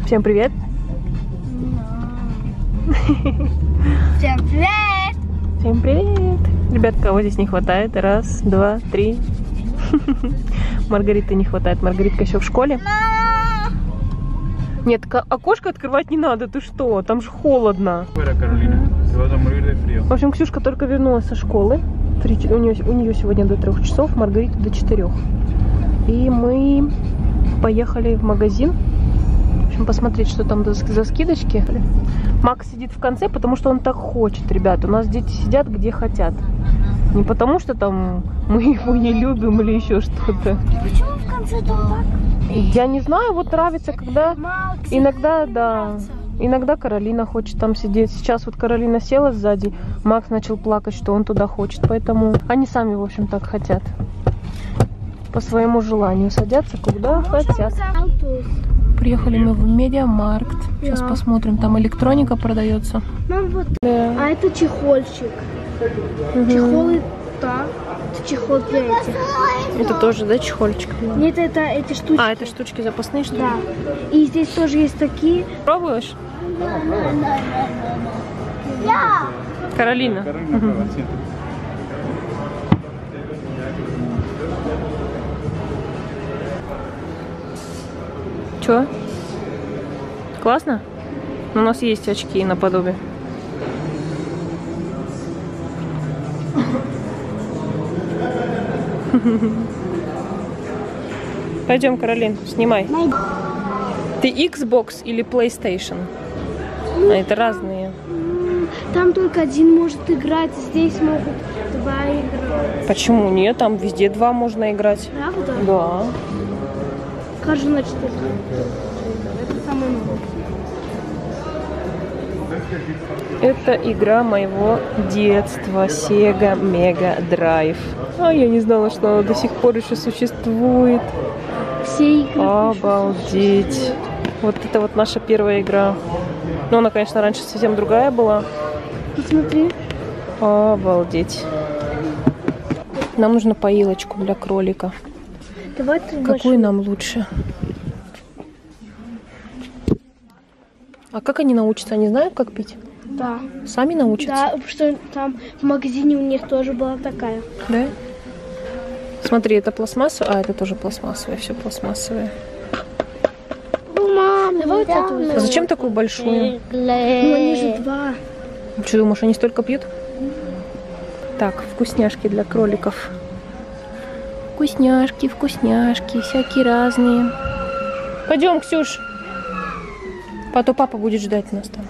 Всем привет! Всем привет! Всем привет! Ребят, кого здесь не хватает? Раз, два, три. Маргариты не хватает. Маргаритка еще в школе. Нет, окошко открывать не надо. Ты что? Там же холодно. В общем, Ксюшка только вернулась со школы. У нее сегодня до 3 часов, Маргарита до 4. И мы поехали в магазин. В общем, посмотреть, что там за скидочки. Макс сидит в конце, потому что он так хочет, ребят. У нас дети сидят где хотят. Не потому что там мы его не любим или еще что-то. Почему в конце там так? Я не знаю, вот нравится, когда Макс, иногда, да, иногда Каролина хочет там сидеть. Сейчас вот Каролина села сзади, Макс начал плакать, что он туда хочет. Поэтому они сами, в общем, так хотят. По своему желанию садятся, куда хотят. Приехали мы в Медиамаркт. Сейчас посмотрим, там электроника продается. Мам, вот. Да. А это чехольчик. Чехолы, да. Это чехол для этих. Это тоже, да, чехольчик? Нет, это эти штучки. А, это штучки запасные, что ли? Да. И здесь тоже есть такие. Пробуешь? Каролина. Чё? Классно? У нас есть очки наподобие. Пойдем, Каролин, снимай. Ты Xbox или PlayStation? А это разные. Там только один может играть, здесь могут два играть. Почему нет? Там везде два можно играть. Правда? Да. Каждый, значит, это самое новое. Это игра моего детства. Sega Mega Drive. А я не знала, что она до сих пор еще существует. Все игры. Обалдеть. Вот это вот наша первая игра. Но она, конечно, раньше совсем другая была. Смотри. Обалдеть. Нам нужно поилочку для кролика. Давай Какую нам лучше? А как они научатся? Они знают, как пить? Да. Сами научатся? Да, потому что там в магазине у них тоже была такая. Да? Смотри, это пластмассовая, а это тоже пластмассовое, все пластмассовое. Мам, давай вот эту. А зачем такую большую? Ну, они же два. Что думаешь, они столько пьют? Так, вкусняшки для кроликов. Вкусняшки, вкусняшки, всякие разные. Пойдем, Ксюш. Потом папа будет ждать нас там.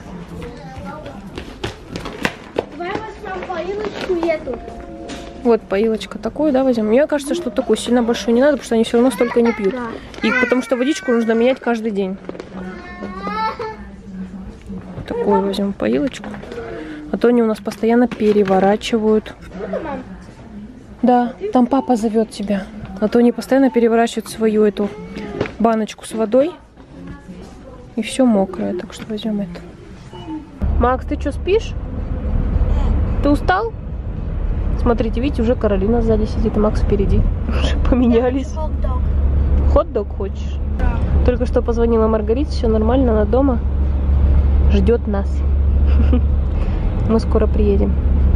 Давай возьмем поилочку эту. Вот поилочка такую, да, возьмем. Мне кажется, что такую сильно большую не надо, потому что они все равно столько не пьют. Да. И потому что водичку нужно менять каждый день. Такую возьмем поилочку. А то они у нас постоянно переворачивают. Да, там папа зовет тебя. А то они постоянно переворачивают свою эту баночку с водой. И все мокрое, так что возьмем это. Макс, ты что, спишь? Ты устал? Смотрите, видите, уже Каролина сзади сидит, а Макс впереди. Уже поменялись. Хот-дог хочешь? Да. Только что позвонила Маргарите, все нормально, она дома. Ждет нас. Мы скоро приедем.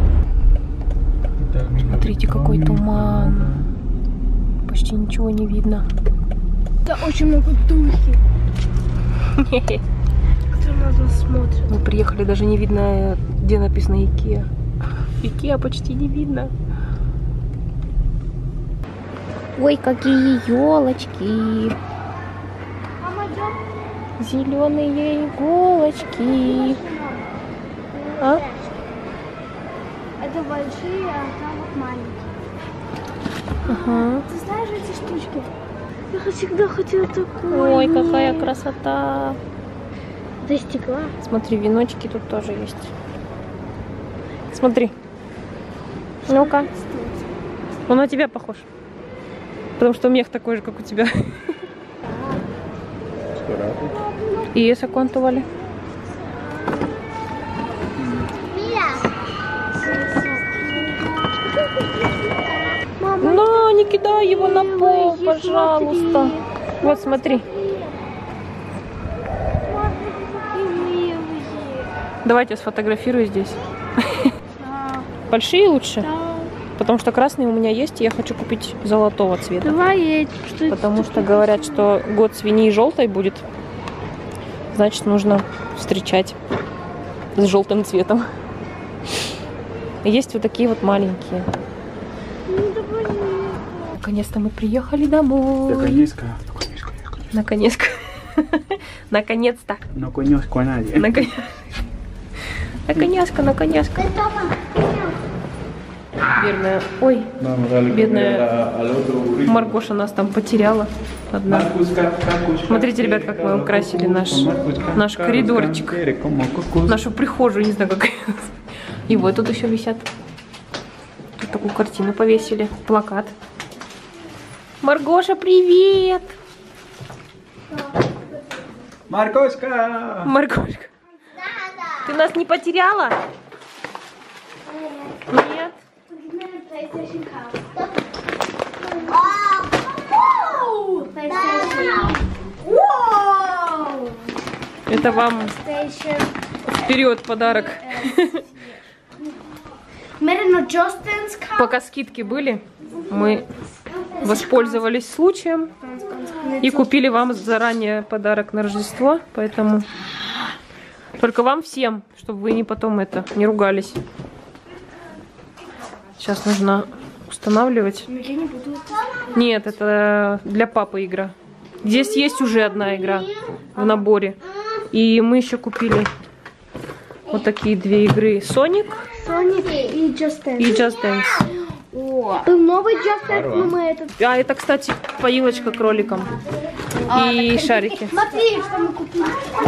Смотрите, какой туман. Почти ничего не видно. Да, очень много духи. Кто на нас смотрит? Мы приехали, даже не видно, где написано Икеа. Икеа почти не видно. Ой, какие елочки. Мама, идем. Зеленые иголочки. А? Это большие, а там вот маленькие. Ага. Ты знаешь эти штучки? Я всегда хотела такую. Ой, какая красота. До стекла. Смотри, веночки тут тоже есть. Смотри. Ну-ка. Он на тебя похож. Потому что мех такой же, как у тебя. И esa cuánto vale? Но не кидай его на пол, пожалуйста. Вот, смотри. Давайте сфотографирую здесь. Большие лучше? Потому что красные у меня есть, и я хочу купить золотого цвета. Давай, Потому что говорят, что год свиньи желтой будет. Значит, нужно встречать с желтым цветом. Есть вот такие вот маленькие. Наконец-то мы приехали домой. Наконец-то. Наконец-то. Наконец-то. No conozco a nadie. Наконец-то. Бедная. Ой, бедная Маргоша нас там потеряла. Одна. Смотрите, ребят, как мы украсили наш коридорчик. Нашу прихожую, не знаю, как. И вот тут еще висят. Тут такую картину повесили. Плакат. Маргоша, привет! Маргошка! Маргошка. Ты нас не потеряла? Нет. Это вам вперед подарок. Пока скидки были, мы воспользовались случаем и купили вам заранее подарок на Рождество, поэтому только вам всем, чтобы вы не потом не ругались. Сейчас нужно устанавливать. Нет, это для папы игра. Здесь есть уже одна игра в наборе. И мы еще купили вот такие две игры. Sonic и Just Dance. Был новый Just Dance, но мы этот... А это, кстати, поилочка кроликом. И шарики. Смотри, что мы купили.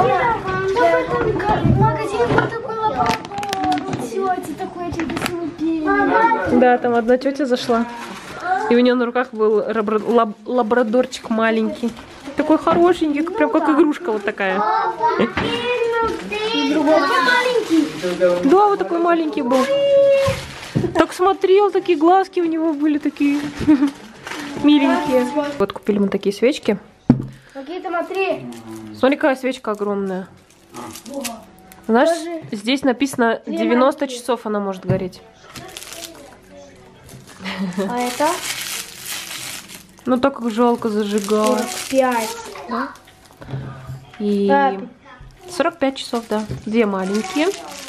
В магазине был такой лабрадор. Тетя такой красивый. Да, там одна тетя зашла. И у нее на руках был лабрадорчик маленький. Такой хорошенький, прям как игрушка вот такая. Другой маленький. Да, вот такой маленький был. Так смотрел, такие глазки у него были такие миленькие. Вот купили мы такие свечки. Какие-то, смотри. Смотри, какая свечка огромная. Знаешь, здесь написано 90 часов она может гореть. А это? Ну так как жалко зажигать. 45. Да? И 45 часов, да. Две маленькие.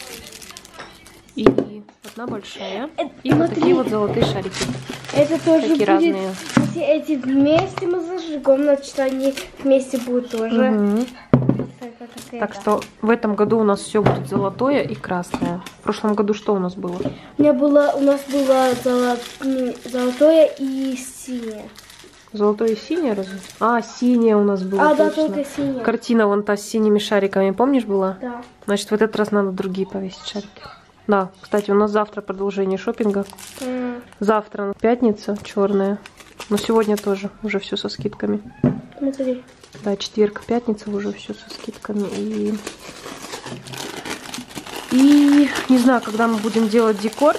И одна большая. И вот такие вот золотые шарики. Это тоже такие будет разные. Эти вместе мы зажигем, значит они вместе будут тоже. Угу. Так что в этом году у нас все будет золотое и красное. В прошлом году что у нас было? У нас было золотое и синее. Золотое и синее разве? А, синее у нас было. Да, точно. только синее. Картина вон та с синими шариками, помнишь, была? Да. Значит, в этот раз надо другие повесить шарики. Да, кстати, у нас завтра продолжение шопинга. Завтра пятница черная. Но сегодня тоже уже все со скидками. Смотри. Да, четверг, пятница уже все со скидками. И не знаю, когда мы будем делать декор.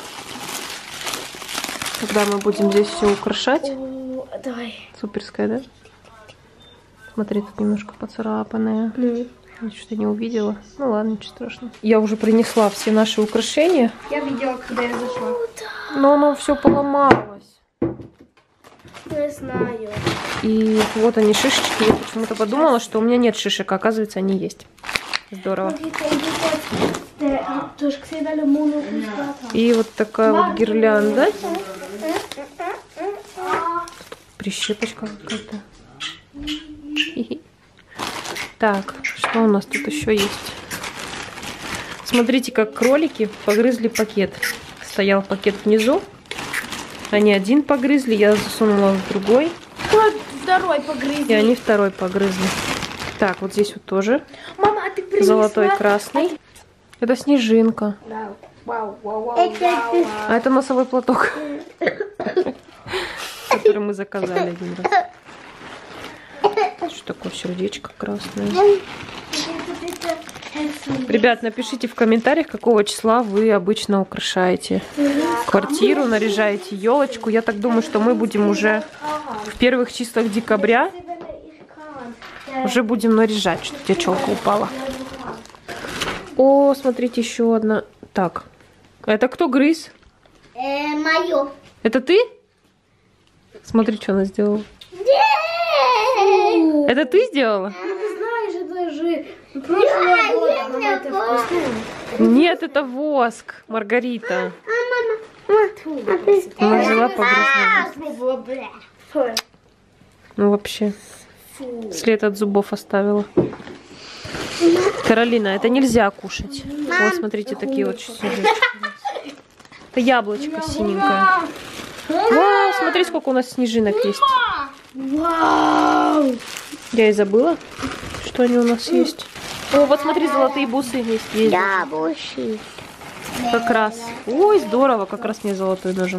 Когда мы будем здесь все украшать. Давай. Суперская, да? Смотри, тут немножко поцарапанная. Что-то не увидела. Ну ладно, ничего страшного. Я уже принесла все наши украшения. Я видела, когда я зашла. Но оно все поломалось. Я знаю. И вот они, шишечки. Я почему-то подумала, что у меня нет шишек, а оказывается, они есть. Здорово. И вот такая вот гирлянда. Прищепочка какая-то. Так, что у нас тут еще есть? Смотрите, как кролики погрызли пакет. Стоял пакет внизу. Они один погрызли, я засунула в другой. Второй погрызли. И они второй погрызли. Так, вот здесь вот тоже. Мама, а ты принесла? Золотой, красный. Это снежинка. Да. Вау, вау, вау, А это носовой платок, который мы заказали один раз. Что такое сердечко красное? Ребят, напишите в комментариях, какого числа вы обычно украшаете квартиру, наряжаете елочку. Я так думаю, что мы будем уже в первых числах декабря уже будем наряжать, что у тебя челка упала. О, смотрите, еще одна. Так, это кто грыз? Мое. Это ты? Смотри, что она сделала. Это ты сделала? Ты знаешь, это же прошлое года. Мама, это вкусно. Нет, это воск, Маргарита. Она взяла погрызла. Ну вообще, след от зубов оставила. Каролина, это нельзя кушать. Вот, смотрите, такие вот снежинки. Это яблочко синенькое. Вау, смотри, сколько у нас снежинок есть. Вау! Я и забыла, что они у нас есть. О, вот смотри, золотые бусы есть. Да, бусы. Как раз. Ой, здорово, как раз мне золотой нужен.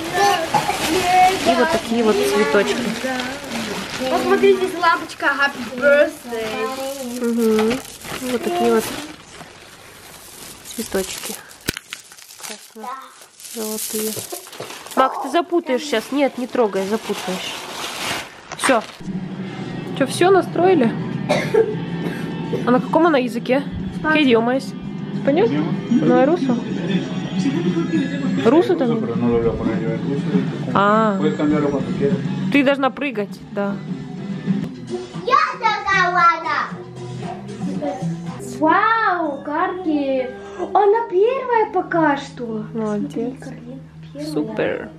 И вот такие вот цветочки. Посмотрите, здесь лампочка Happy Birthday. Угу. Вот такие вот цветочки. Красно. Золотые. Макс, ты запутаешь сейчас. Нет, не трогай, запутаешь. Все. Что, все настроили? А на каком она языке? ¿Qué idioma es? ¿Español? ¿No es ruso? ¿Ruso también? А, ты должна прыгать, да. Вау, карки. Она первая пока что. Молодец. Супер.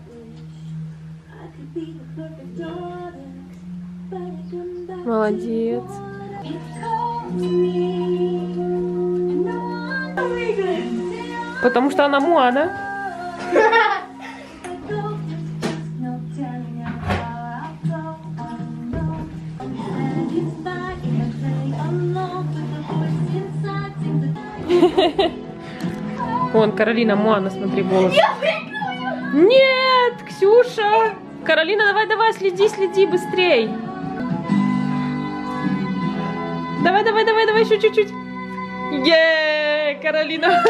Молодец. Потому что она Моана. Вон, Каролина, Моана, смотри, голос. Нет, Ксюша! Каролина, давай, следи, быстрей. Давай, еще чуть-чуть. Каролина.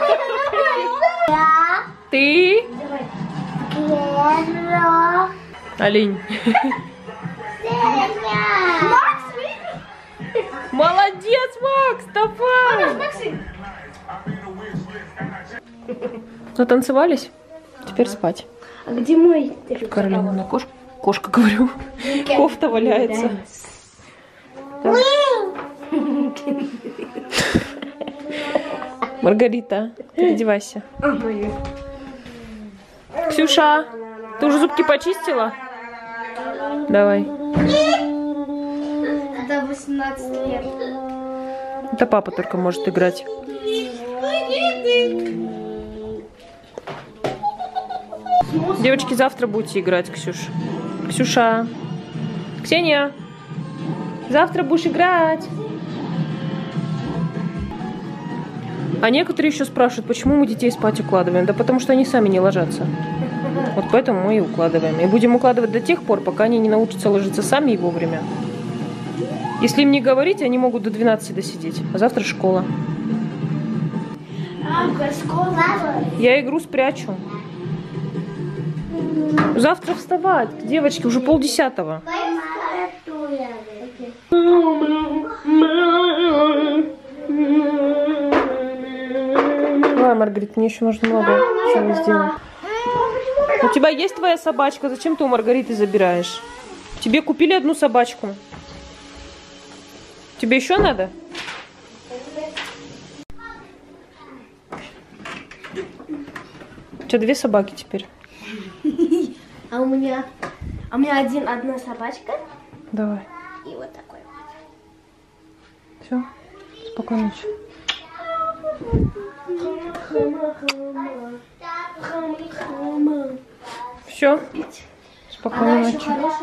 Ты? Олень. Молодец, Макс, давай. Натанцевались? Теперь спать. А где мой? Каролина, на кошка, говорю. Кофта валяется. Маргарита, переодевайся. Ксюша, ты уже зубки почистила? Давай. До 18 лет. Это папа только может играть. Девочки, завтра будете играть, Ксюш. Ксюша. Ксения. Завтра будешь играть. А некоторые еще спрашивают, почему мы детей спать укладываем. Да потому что они сами не ложатся. Вот поэтому мы и укладываем. И будем укладывать до тех пор, пока они не научатся ложиться сами и вовремя. Если им не говорить, они могут до 12 досидеть. А завтра школа. Я игру спрячу. Завтра вставать. Девочки, уже 9:30. Давай, Маргарита, мне еще нужно много чего сделать. У тебя есть твоя собачка? Зачем ты у Маргариты забираешь? Тебе купили одну собачку. Тебе еще надо? У тебя 2 собаки теперь. А у меня одна собачка. Давай. И вот такой вот. Все. Спокойной ночи. Все. Спокойной ночи.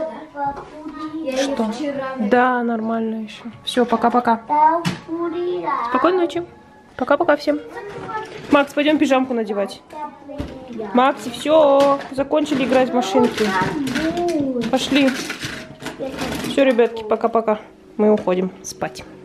Что? Да, нормально еще. Все, пока-пока. Спокойной ночи. Пока-пока всем. Макс, пойдем пижамку надевать. Макси, все, закончили играть в машинки. Пошли. Все, ребятки, пока-пока. Мы уходим спать.